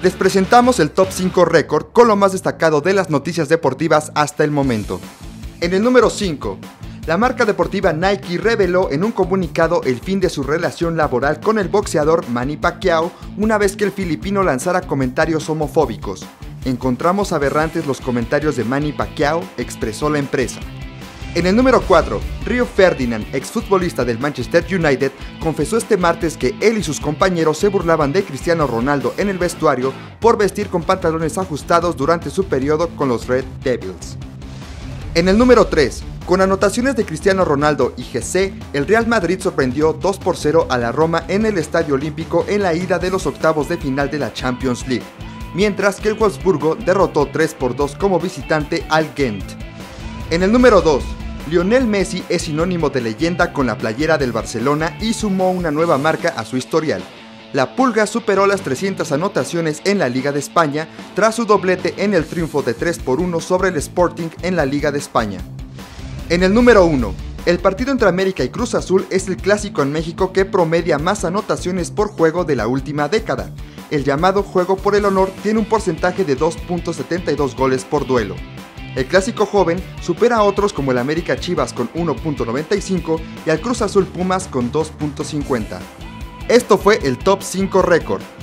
Les presentamos el Top 5 Récord con lo más destacado de las noticias deportivas hasta el momento. En el número 5, la marca deportiva Nike reveló en un comunicado el fin de su relación laboral con el boxeador Manny Pacquiao una vez que el filipino lanzara comentarios homofóbicos. Encontramos aberrantes los comentarios de Manny Pacquiao, expresó la empresa. En el número 4, Rio Ferdinand, exfutbolista del Manchester United, confesó este martes que él y sus compañeros se burlaban de Cristiano Ronaldo en el vestuario por vestir con pantalones ajustados durante su periodo con los Red Devils. En el número 3, con anotaciones de Cristiano Ronaldo y GC, el Real Madrid sorprendió 2-0 a la Roma en el Estadio Olímpico en la ida de los octavos de final de la Champions League, mientras que el Wolfsburgo derrotó 3-2 como visitante al Ghent. En el número 2, Lionel Messi es sinónimo de leyenda con la playera del Barcelona y sumó una nueva marca a su historial. La Pulga superó las 300 anotaciones en la Liga de España tras su doblete en el triunfo de 3-1 sobre el Sporting en la Liga de España. En el número 1, el partido entre América y Cruz Azul es el clásico en México que promedia más anotaciones por juego de la última década. El llamado juego por el honor tiene un porcentaje de 2.72 goles por duelo. El clásico joven supera a otros como el América Chivas con 1.95 y al Cruz Azul Pumas con 2.50. Esto fue el Top 5 Récord.